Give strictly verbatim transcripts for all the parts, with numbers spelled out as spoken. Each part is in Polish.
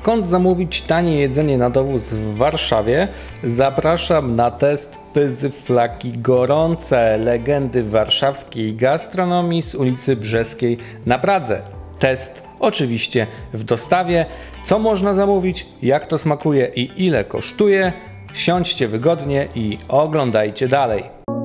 skąd zamówić tanie jedzenie na dowóz w Warszawie, zapraszam na test Pyzy Flaki Gorące, legendy warszawskiej gastronomii z ulicy Brzeskiej na Pradze. Test oczywiście w dostawie. Co można zamówić, jak to smakuje i ile kosztuje? Siądźcie wygodnie i oglądajcie dalej.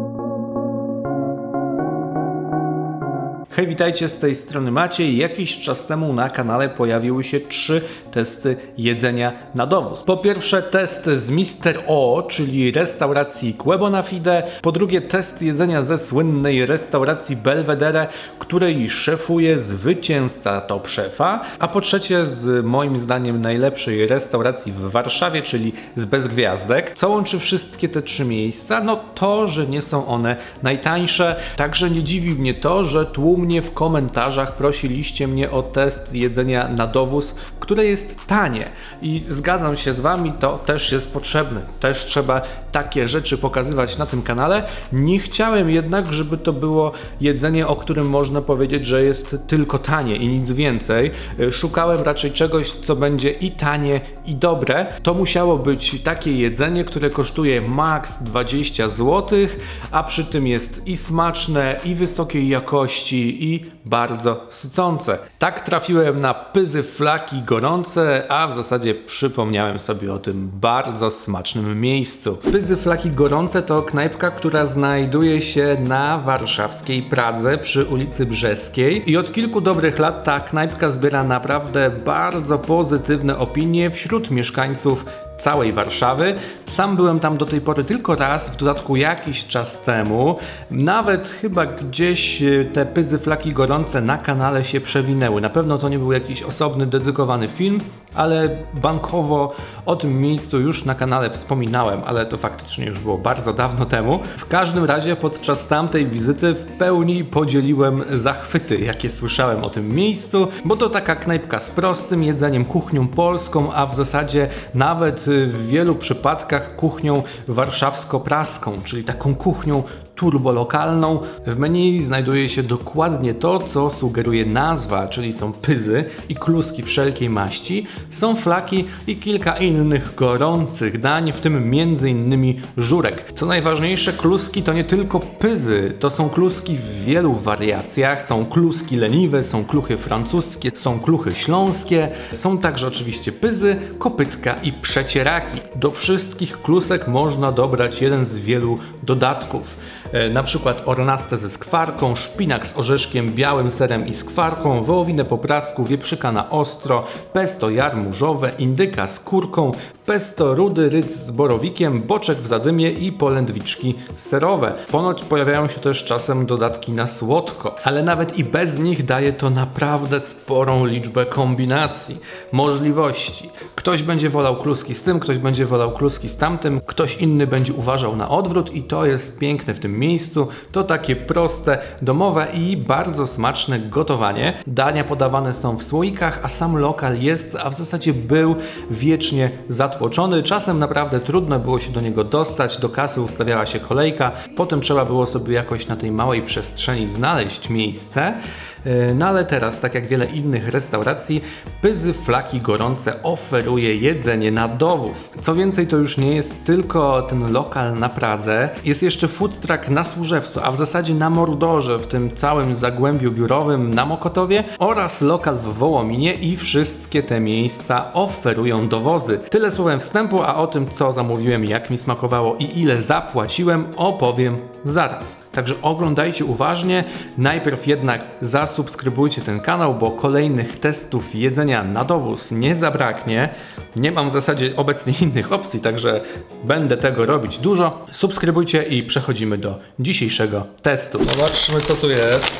Hej, witajcie, z tej strony Maciej. Jakiś czas temu na kanale pojawiły się trzy testy jedzenia na dowóz. Po pierwsze test z mister O, czyli restauracji Quebo na Fide. Po drugie test jedzenia ze słynnej restauracji Belvedere, której szefuje zwycięzca Top Szefa. A po trzecie z moim zdaniem najlepszej restauracji w Warszawie, czyli z Bez Gwiazdek. Co łączy wszystkie te trzy miejsca? No to, że nie są one najtańsze. Także nie dziwi mnie to, że tłum mnie w komentarzach prosiliście mnie o test jedzenia na dowóz, które jest tanie. I zgadzam się z wami, to też jest potrzebne. Też trzeba takie rzeczy pokazywać na tym kanale. Nie chciałem jednak, żeby to było jedzenie, o którym można powiedzieć, że jest tylko tanie i nic więcej. Szukałem raczej czegoś, co będzie i tanie, i dobre. To musiało być takie jedzenie, które kosztuje maks dwadzieścia złotych, a przy tym jest i smaczne, i wysokiej jakości, i bardzo sycące. Tak trafiłem na Pyzy Flaki Gorące, a w zasadzie przypomniałem sobie o tym bardzo smacznym miejscu. Pyzy Flaki Gorące to knajpka, która znajduje się na warszawskiej Pradze przy ulicy Brzeskiej i od kilku dobrych lat ta knajpka zbiera naprawdę bardzo pozytywne opinie wśród mieszkańców całej Warszawy. Sam byłem tam do tej pory tylko raz, w dodatku jakiś czas temu. Nawet chyba gdzieś te Pyzy Flaki Gorące na kanale się przewinęły. Na pewno to nie był jakiś osobny, dedykowany film, ale bankowo o tym miejscu już na kanale wspominałem, ale to faktycznie już było bardzo dawno temu. W każdym razie podczas tamtej wizyty w pełni podzieliłem zachwyty, jakie słyszałem o tym miejscu, bo to taka knajpka z prostym jedzeniem, kuchnią polską, a w zasadzie nawet w wielu przypadkach kuchnią warszawsko-praską, czyli taką kuchnią turbolokalną. W menu znajduje się dokładnie to, co sugeruje nazwa, czyli są pyzy i kluski wszelkiej maści, są flaki i kilka innych gorących dań, w tym między innymi żurek. Co najważniejsze, kluski to nie tylko pyzy, to są kluski w wielu wariacjach, są kluski leniwe, są kluchy francuskie, są kluchy śląskie, są także oczywiście pyzy, kopytka i przecieraki. Do wszystkich klusek można dobrać jeden z wielu dodatków. Na przykład ornastę ze skwarką, szpinak z orzeszkiem, białym serem i skwarką, wołowinę po prasku, wieprzyka na ostro, pesto jarmużowe, indyka z kurką, pesto rudy rydz z borowikiem, boczek w zadymie i polędwiczki serowe. Ponoć pojawiają się też czasem dodatki na słodko, ale nawet i bez nich daje to naprawdę sporą liczbę kombinacji, możliwości. Ktoś będzie wolał kluski z tym, ktoś będzie wolał kluski z tamtym, ktoś inny będzie uważał na odwrót i to jest piękne w tym miejscu. To takie proste, domowe i bardzo smaczne gotowanie. Dania podawane są w słoikach, a sam lokal jest, a w zasadzie był wiecznie zatłoczony. Czasem naprawdę trudno było się do niego dostać, do kasy ustawiała się kolejka, potem trzeba było sobie jakoś na tej małej przestrzeni znaleźć miejsce. No ale teraz, tak jak wiele innych restauracji, Pyzy Flaki Gorące oferuje jedzenie na dowóz. Co więcej, to już nie jest tylko ten lokal na Pradze, jest jeszcze food truck na Służewcu, a w zasadzie na Mordorze, w tym całym Zagłębiu Biurowym na Mokotowie oraz lokal w Wołominie i wszystkie te miejsca oferują dowozy. Tyle słowem wstępu, a o tym, co zamówiłem, jak mi smakowało i ile zapłaciłem, opowiem zaraz. Także oglądajcie uważnie, najpierw jednak zasubskrybujcie ten kanał, bo kolejnych testów jedzenia na dowóz nie zabraknie. Nie mam w zasadzie obecnie innych opcji, także będę tego robić dużo. Subskrybujcie i przechodzimy do dzisiejszego testu. Zobaczmy, co tu jest.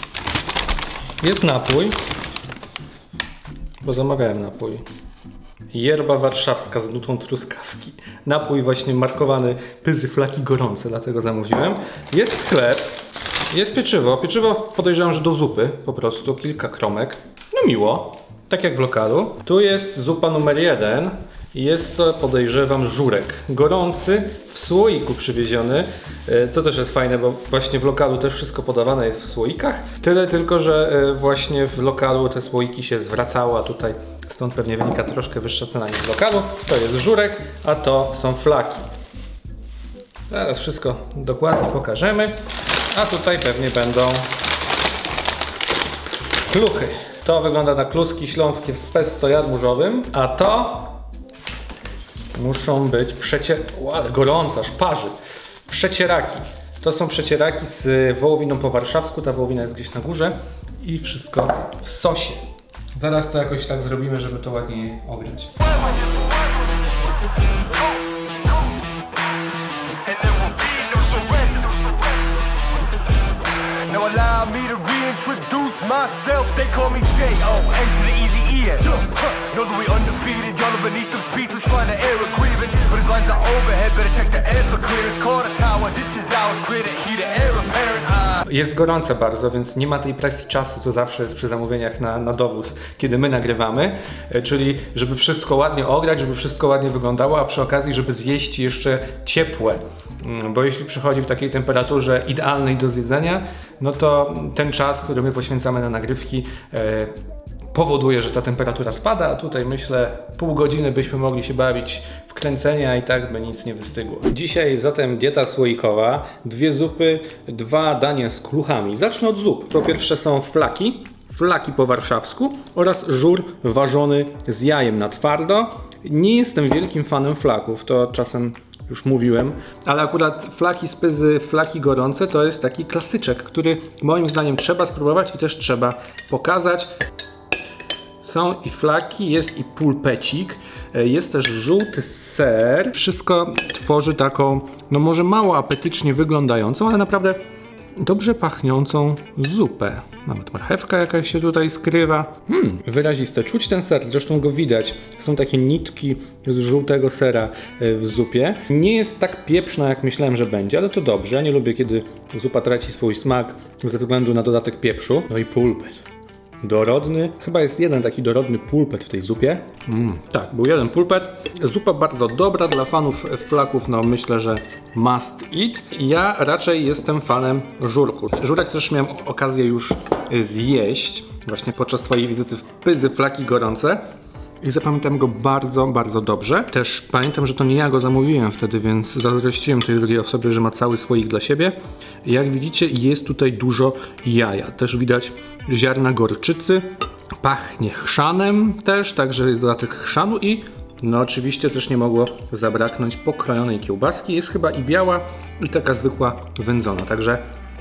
Jest napój, bo zamawiałem napój. Yerba warszawska z nutą truskawki. Napój właśnie markowany Pyzy Flaki Gorące, dlatego zamówiłem. Jest chleb, jest pieczywo. Pieczywo podejrzewam, że do zupy po prostu, kilka kromek. No miło, tak jak w lokalu. Tu jest zupa numer jeden. Jest to, podejrzewam, żurek. Gorący, w słoiku przywieziony, co też jest fajne, bo właśnie w lokalu też wszystko podawane jest w słoikach. Tyle tylko, że właśnie w lokalu te słoiki się zwracało, a tutaj Stąd pewnie wynika troszkę wyższa cena niż w lokalu. To jest żurek, a to są flaki. Zaraz wszystko dokładnie pokażemy. A tutaj pewnie będą kluchy. To wygląda na kluski śląskie z pesto jarmużowym, a to muszą być przecie... O, ale gorąca, aż parzy. Przecieraki. To są przecieraki z wołowiną po warszawsku. Ta wołowina jest gdzieś na górze i wszystko w sosie. Zaraz to jakoś tak zrobimy, żeby to ładniej ogrzać. Now allow me to reintroduce myself. They call me J O N to the easy E. Know that we undefeated. Y'all are beneath them speeches trying to air a grievance, but his lines are overhead. Better check the air for clearance. Call the tower. This is ours. Clear the heat, the air apparent. Uh. Jest gorące bardzo, więc nie ma tej presji czasu, to zawsze jest przy zamówieniach na, na dowóz, kiedy my nagrywamy, czyli żeby wszystko ładnie ograć, żeby wszystko ładnie wyglądało, a przy okazji, żeby zjeść jeszcze ciepłe. Bo jeśli przychodzi w takiej temperaturze idealnej do zjedzenia, no to ten czas, który my poświęcamy na nagrywki, e, powoduje, że ta temperatura spada, a tutaj myślę pół godziny byśmy mogli się bawić w kręcenia i tak by nic nie wystygło. Dzisiaj zatem dieta słoikowa, dwie zupy, dwa dania z kluchami. Zacznę od zup. Po pierwsze są flaki, flaki po warszawsku oraz żur ważony z jajem na twardo. Nie jestem wielkim fanem flaków, to czasem już mówiłem, ale akurat flaki z Pyzy, flaki gorące to jest taki klasyczek, który moim zdaniem trzeba spróbować i też trzeba pokazać. Są i flaki, jest i pulpecik, jest też żółty ser. Wszystko tworzy taką, no może mało apetycznie wyglądającą, ale naprawdę dobrze pachniącą zupę. Nawet marchewka jakaś się tutaj skrywa. Hmm, wyraziste. Czuć ten ser, zresztą go widać. Są takie nitki z żółtego sera w zupie. Nie jest tak pieprzna, jak myślałem, że będzie, ale to dobrze. Ja nie lubię, kiedy zupa traci swój smak ze względu na dodatek pieprzu. No i pulpet. Dorodny. Chyba jest jeden taki dorodny pulpet w tej zupie. Mm, tak, był jeden pulpet. Zupa bardzo dobra dla fanów flaków, no myślę, że must eat. Ja raczej jestem fanem żurku. Żurek też miałem okazję już zjeść właśnie podczas swojej wizyty w Pyzy, flaki gorące. I zapamiętam go bardzo, bardzo dobrze. Też pamiętam, że to nie ja go zamówiłem wtedy, więc zazdrościłem tej drugiej osobie, że ma cały słoik dla siebie. Jak widzicie, jest tutaj dużo jaja. Też widać ziarna gorczycy. Pachnie chrzanem też, także jest dodatek chrzanu i no oczywiście też nie mogło zabraknąć pokrojonej kiełbaski. Jest chyba i biała, i taka zwykła wędzona, także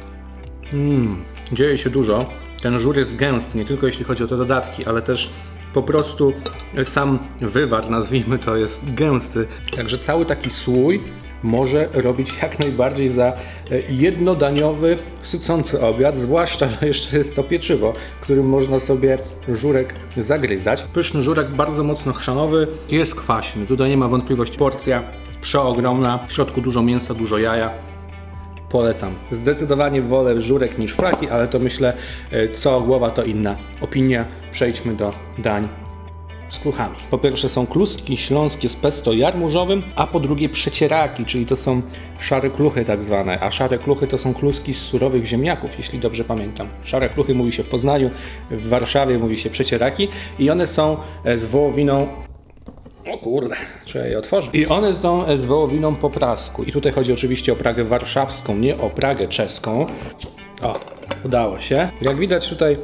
mm, dzieje się dużo. Ten żur jest gęsty, nie tylko jeśli chodzi o te dodatki, ale też po prostu sam wywar, nazwijmy to, jest gęsty. Także cały taki słój może robić jak najbardziej za jednodaniowy, sycący obiad, zwłaszcza, że jeszcze jest to pieczywo, którym można sobie żurek zagryzać. Pyszny żurek, bardzo mocno chrzanowy, jest kwaśny, tutaj nie ma wątpliwości. Porcja przeogromna, w środku dużo mięsa, dużo jaja. Polecam. Zdecydowanie wolę żurek niż flaki, ale to myślę, co głowa to inna opinia. Przejdźmy do dań z kluchami. Po pierwsze są kluski śląskie z pesto jarmużowym, a po drugie przecieraki, czyli to są szare kluchy tak zwane, a szare kluchy to są kluski z surowych ziemniaków, jeśli dobrze pamiętam. Szare kluchy mówi się w Poznaniu, w Warszawie mówi się przecieraki i one są z wołowiną. O kurde, trzeba je otworzyć. I one są z wołowiną po prasku. I tutaj chodzi oczywiście o Pragę warszawską, nie o Pragę czeską. O, udało się. Jak widać tutaj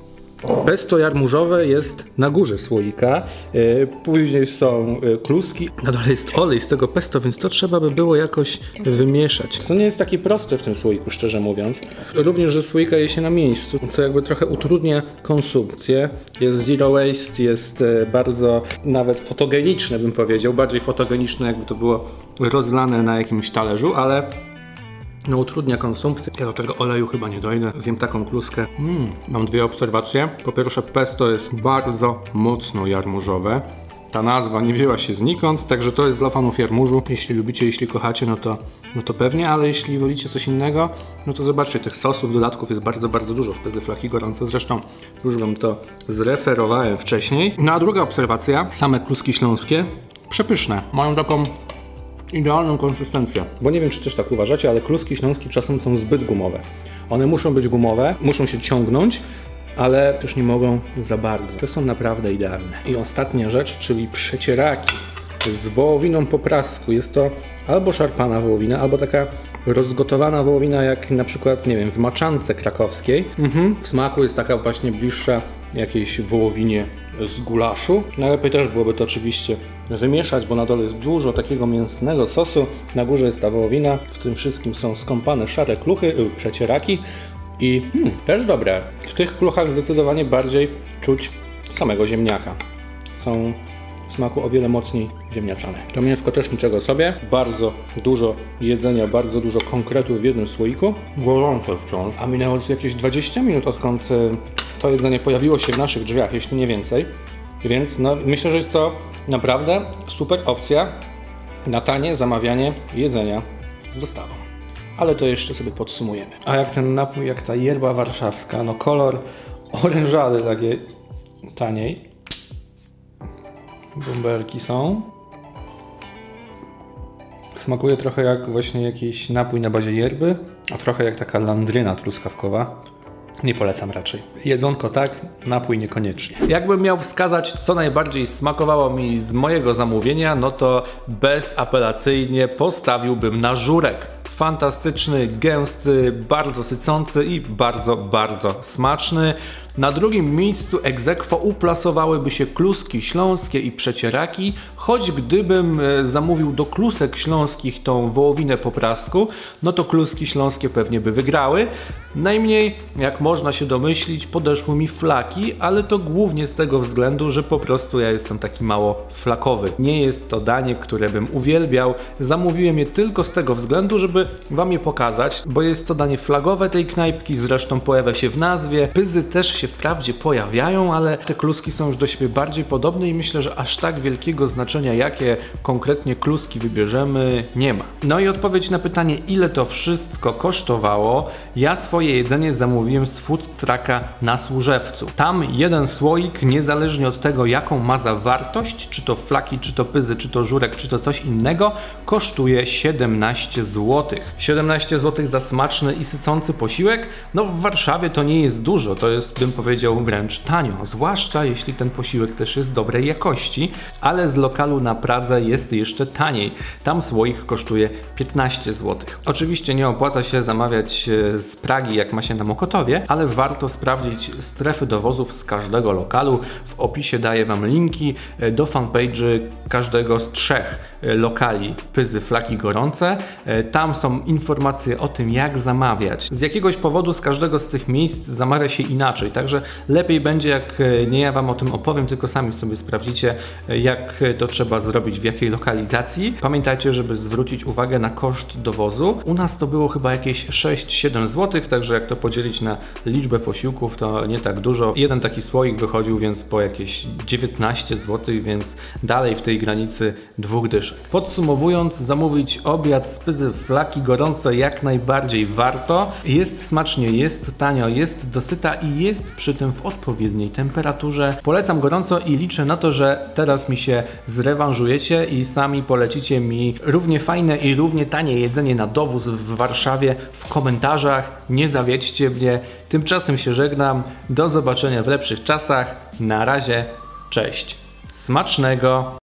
pesto jarmużowe jest na górze słoika, później są kluski, na dole jest olej z tego pesto, więc to trzeba by było jakoś wymieszać. To nie jest takie proste w tym słoiku, szczerze mówiąc. Również, że słoika je się na miejscu, co jakby trochę utrudnia konsumpcję. Jest zero waste, jest bardzo nawet fotogeniczne, bym powiedział, bardziej fotogeniczne, jakby to było rozlane na jakimś talerzu, ale no utrudnia konsumpcję. Ja do tego oleju chyba nie dojdę. Zjem taką kluskę. Mm, mam dwie obserwacje. Po pierwsze, pesto jest bardzo mocno jarmużowe. Ta nazwa nie wzięła się znikąd, także to jest dla fanów jarmużu. Jeśli lubicie, jeśli kochacie, no to, no to pewnie, ale jeśli wolicie coś innego, no to zobaczcie, tych sosów, dodatków jest bardzo, bardzo dużo w Pyzy flaki gorące. Zresztą już wam to zreferowałem wcześniej. No a druga obserwacja, same kluski śląskie, przepyszne. Mają taką idealną konsystencję. Bo nie wiem, czy też tak uważacie, ale kluski śląskie czasem są zbyt gumowe. One muszą być gumowe, muszą się ciągnąć, ale też nie mogą za bardzo. To są naprawdę idealne. I ostatnia rzecz, czyli przecieraki z wołowiną po prasku. Jest to albo szarpana wołowina, albo taka rozgotowana wołowina, jak na przykład, nie wiem, w maczance krakowskiej. Mhm. W smaku jest taka właśnie bliższa jakiejś wołowinie z gulaszu. Najlepiej też byłoby to oczywiście wymieszać, bo na dole jest dużo takiego mięsnego sosu. Na górze jest ta wołowina. W tym wszystkim są skąpane szare kluchy, yy, przecieraki. I hmm, też dobre. W tych kluchach zdecydowanie bardziej czuć samego ziemniaka. Są w smaku o wiele mocniej ziemniaczane. To mięsko też niczego sobie. Bardzo dużo jedzenia, bardzo dużo konkretu w jednym słoiku. Gorąco wciąż. A minęło jakieś dwadzieścia minut, odkąd to jedzenie pojawiło się w naszych drzwiach, jeśli nie więcej. Więc no, myślę, że jest to naprawdę super opcja na tanie zamawianie jedzenia z dostawą. Ale to jeszcze sobie podsumujemy. A jak ten napój, jak ta yerba warszawska, no kolor orężady takie taniej. Bąbelki są. Smakuje trochę jak właśnie jakiś napój na bazie yerby, a trochę jak taka landryna truskawkowa. Nie polecam raczej. Jedzonko tak, napój niekoniecznie. Jakbym miał wskazać, co najbardziej smakowało mi z mojego zamówienia, no to bezapelacyjnie postawiłbym na żurek. Fantastyczny, gęsty, bardzo sycący i bardzo, bardzo smaczny. Na drugim miejscu ex aequo uplasowałyby się kluski śląskie i przecieraki, choć gdybym zamówił do klusek śląskich tą wołowinę po prasku, no to kluski śląskie pewnie by wygrały. Najmniej, jak można się domyślić, podeszły mi flaki, ale to głównie z tego względu, że po prostu ja jestem taki mało flakowy. Nie jest to danie, które bym uwielbiał. Zamówiłem je tylko z tego względu, żeby wam je pokazać, bo jest to danie flagowe tej knajpki, zresztą pojawia się w nazwie. Pyzy też się wprawdzie pojawiają, ale te kluski są już do siebie bardziej podobne i myślę, że aż tak wielkiego znaczenia, jakie konkretnie kluski wybierzemy, nie ma. No i odpowiedź na pytanie, ile to wszystko kosztowało. Ja swoje jedzenie zamówiłem z food trucka na Służewcu. Tam jeden słoik, niezależnie od tego, jaką ma zawartość, czy to flaki, czy to pyzy, czy to żurek, czy to coś innego, kosztuje siedemnaście złotych. siedemnaście złotych za smaczny i sycący posiłek? No w Warszawie to nie jest dużo, to jest, bym powiedział, wręcz tanio, zwłaszcza jeśli ten posiłek też jest dobrej jakości, ale z lokalu na Pradze jest jeszcze taniej. Tam słoik kosztuje piętnaście złotych. Oczywiście nie opłaca się zamawiać z Pragi, jak ma się na Mokotowie, ale warto sprawdzić strefy dowozów z każdego lokalu. W opisie daję wam linki do fanpage'y każdego z trzech lokali Pyzy Flaki Gorące. Tam są informacje o tym, jak zamawiać. Z jakiegoś powodu z każdego z tych miejsc zamawia się inaczej, także lepiej będzie, jak nie ja wam o tym opowiem, tylko sami sobie sprawdzicie, jak to trzeba zrobić, w jakiej lokalizacji. Pamiętajcie, żeby zwrócić uwagę na koszt dowozu. U nas to było chyba jakieś sześć siedem złotych, także jak to podzielić na liczbę posiłków, to nie tak dużo. Jeden taki słoik wychodził więc po jakieś dziewiętnaście złotych, więc dalej w tej granicy dwóch dyszek. Podsumowując, zamówić obiad z Pyzy Flaki Gorące jak najbardziej warto. Jest smacznie, jest tanio, jest dosyta i jest przy tym w odpowiedniej temperaturze. Polecam gorąco i liczę na to, że teraz mi się zrewanżujecie i sami polecicie mi równie fajne i równie tanie jedzenie na dowóz w Warszawie w komentarzach. Nie zawiedźcie mnie. Tymczasem się żegnam. Do zobaczenia w lepszych czasach. Na razie. Cześć. Smacznego!